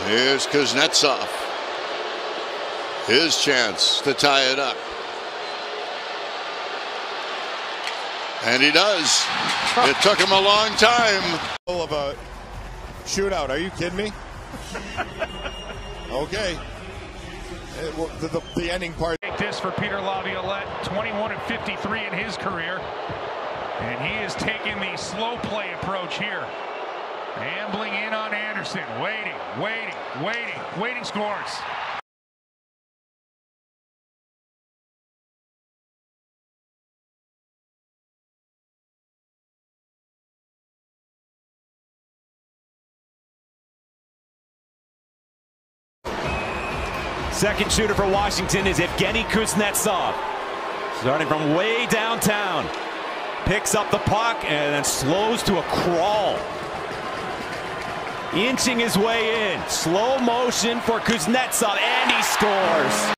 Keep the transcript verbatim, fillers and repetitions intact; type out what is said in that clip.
Here's Kuznetsov. His chance to tie it up. And he does. It took him a long time. Of a shootout. Are you kidding me? Okay. It, well, the, the, the ending part. Take this for Peter Laviolette, twenty-one and fifty-three in his career. And he is taking the slow play approach here. Ambling in on Anderson. Waiting, waiting, waiting, waiting scores. Second shooter for Washington is Evgeny Kuznetsov. Starting from way downtown. Picks up the puck and then slows to a crawl. Inching his way in. Slow motion for Kuznetsov, and he scores.